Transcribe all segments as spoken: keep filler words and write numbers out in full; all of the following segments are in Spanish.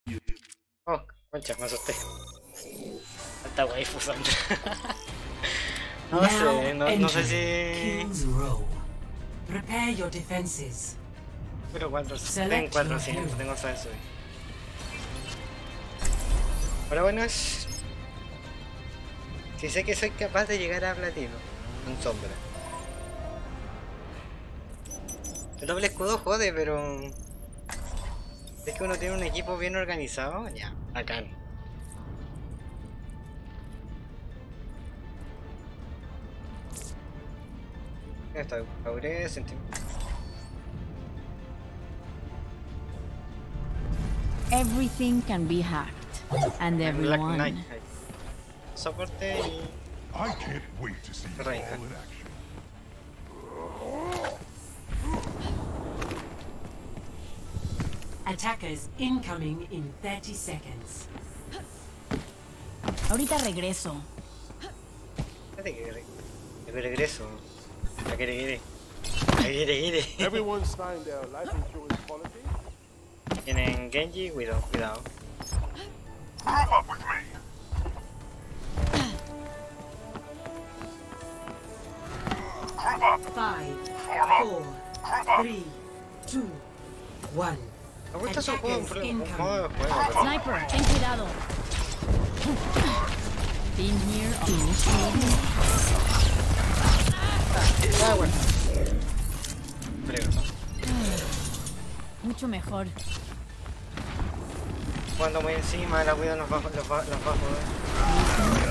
Oh, concha, me asusté. Hasta waifu son. No sé, no, no sé si... Prepare your defenses. Pero cuatrocientos, tengo cuatrocientos, tengo que saber subir. Pero bueno, es... Si sé que soy capaz de llegar a platino, en sombra. El doble escudo jode, pero... Es que uno tiene un equipo bien organizado, ya, bacán. Esta aure sentimiento. Everything can be hacked, and Black everyone. Knight. Soporte y... I can't wait to see you all in Reina. action. Attackers incoming in thirty seconds. Ahorita regreso. Espérate que re- que regreso. A que regrese. A que regrese. Everyone signed their life insurance policy. Tienen Genji, cuidado, cuidado. Group up with me. Group up. Five, Form up. four, Group up. three, two, one. Me gusta su juego, un un modo de juego, pero... Sniper, ten cuidado. Been here all Ah, bueno. Peligroso. mucho mejor. Cuando muy encima, la cuida nos va, los va, los va a joder.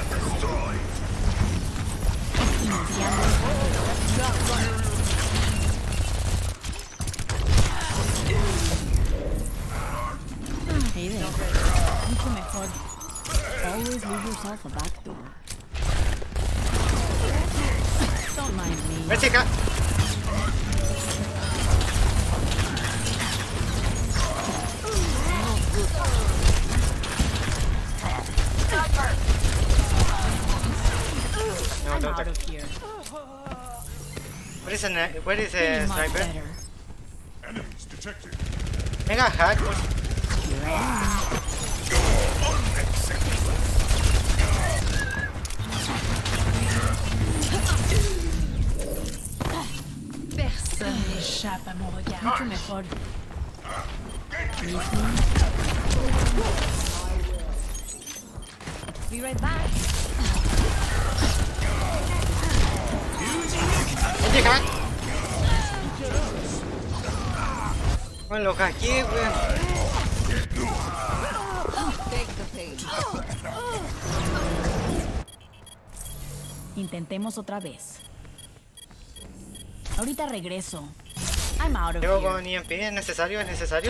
Hey there. Mucho mejor. Always leave yourself a back door. Don't mind me. ¡Ven, chica! No, I'm don't out attack. of here. Where is a, where is a Feeling much sniper? better. Enemies detected. Mega hack. Personne n'échappe à mon regard. Mucho mejor. Be right back. Oye, hack. Bueno, lo hackeé, weón. Intentemos otra vez. Ahorita regreso. I'm out of Llego here. con I M P, ¿es necesario? ¿Es necesario?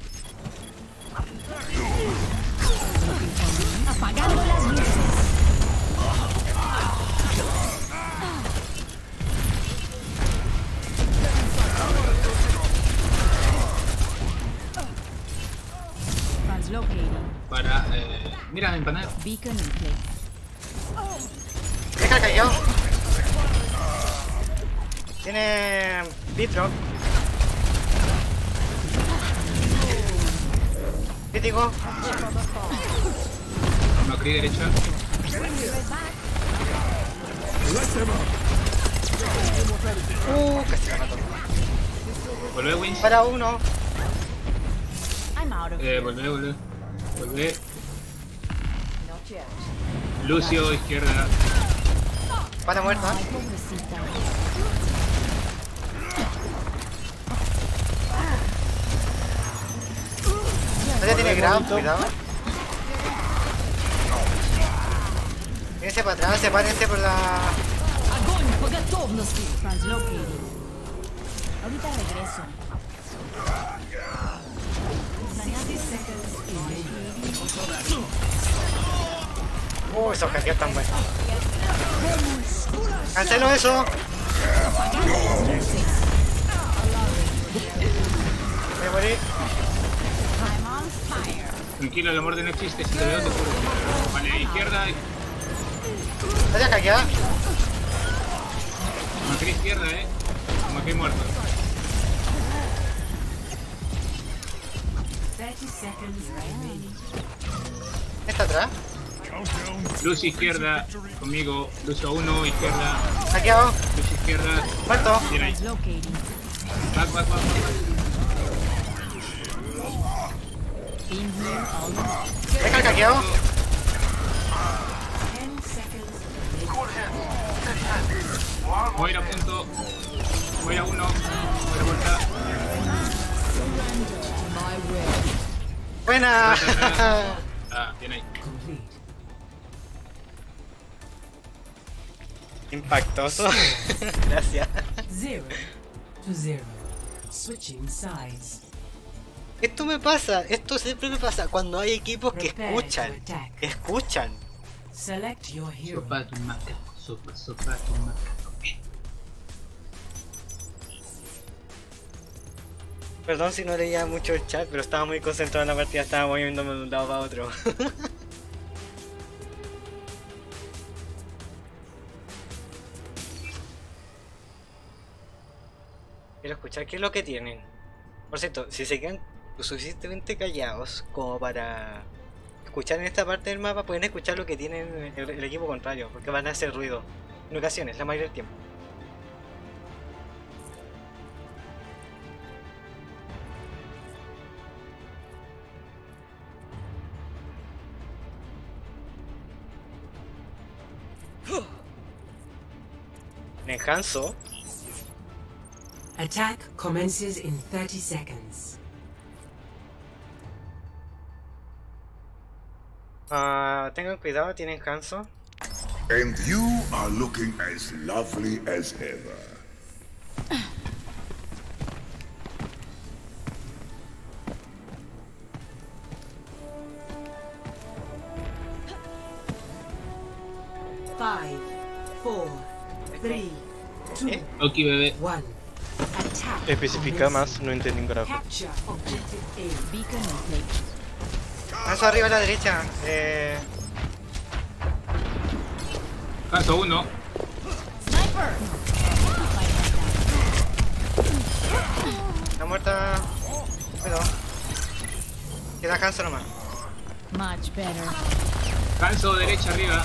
Apagando las luces. Translocating. Para, eh, mira, empanada. Beacon in place. Deja callado. Tiene Vitro. Crítico. Macri derecha. Uh, casi la mató. Volvé, Wins. Para uno. I'm out of Eh, here. volvé, volvé. Volvé. Lucio, izquierda. Para muerta. Ay, pobrecita. Ella tiene grab, cuidado. Vénganse para atrás, sepárense por la... Translocating. Ahorita regreso. Uh, esos hackeos tan buenos. Cancelo eso. Me morí. I'm on fire. Tranquilo, la muerte no existe. Si te veo, te juro. Vale, izquierda. Vaya hackeada. Macri izquierda, eh. Macri muerto. thirty seconds remaining. ¿Está atrás? Countdown. Lucio izquierda, conmigo. Lucio uno, izquierda. Hackeado. Lucio izquierda. Muerto. Bien ahí. Locating. Back, back, back, back. Being here all along. Deja el hackeado. ten seconds remaining. Voy a ir a punto. Voy a ir a uno. Voy a vuelta. Surrender to my will. Buena. Ah, bien ahí. Complete. Impactoso. Gracias. Zero to zero. Switching sides. Esto me pasa, esto siempre me pasa cuando hay equipos que escuchan. Que escuchan. Select your hero. Sopa de un macaco. Sopa, sopa de un macaco. Perdón si no leía mucho el chat, pero estaba muy concentrado en la partida, estaba moviéndome de un lado para otro. Quiero escuchar qué es lo que tienen. Por cierto, si se quedan lo suficientemente callados como para escuchar en esta parte del mapa, pueden escuchar lo que tienen el, el equipo contrario, porque van a hacer ruido en ocasiones, la mayoría del tiempo. En Hanzo. Attack commences in thirty seconds. Uh, tengan cuidado, tienen Hanzo. And you are looking as lovely as ever. Five, four, three, two, ¿Eh? Ok, bebé. one. Attack. Especifica commences. más, no entendí un carajo. Capture objective A. Beacon in place. Hanzo arriba a la derecha. Eh, Caso uno. Sniper! está muerta. Pero. Queda Hanzo nomás. Much better. Canso derecha arriba.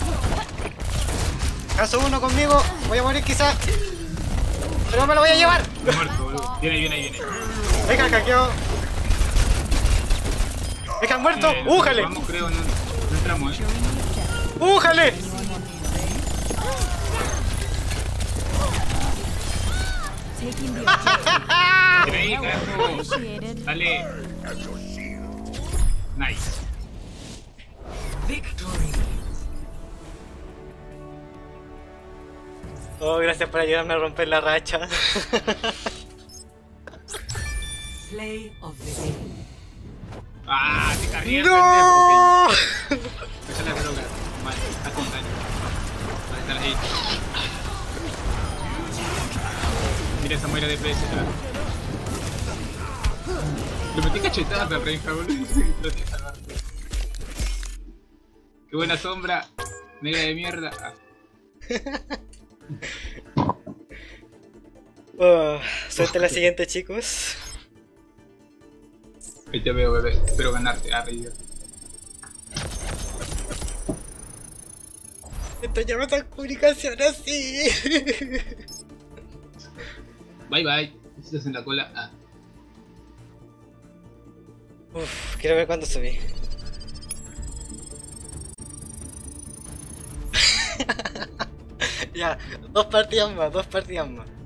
Hanzo uno conmigo. Voy a morir quizás. Pero me lo voy a llevar. Muerto, boludo. Viene ahí, viene ahí, viene ahí. Venga, el hackeo. Venga, muerto. Eh, nos ¡Újale! Vamos, creo, no, no entramos, eh. ¡Újale! Taking the objective. Viene ahí, carajo. Appreciated. Dale. Nice. Victory. Oh, gracias por ayudarme a romper la racha. Play of the game. Ah, te cargué. ¡No! Esa es la droga. Vale, está con daño. Vale, está ahí. Mira esa muera de D P S. Le metí cachetada a Renja, boludo. Lo tiene que salvar. Qué buena sombra. Negra de mierda. Ah. Oh, suerte la siguiente, chicos. Ahí te veo, bebé. Espero ganarte. Ah, reír. Esto ya no está en comunicación así. Bye bye. Estás en la cola. Ah. Uf, quiero ver cuándo subí. Ya, dos partidas más, dos partidas más.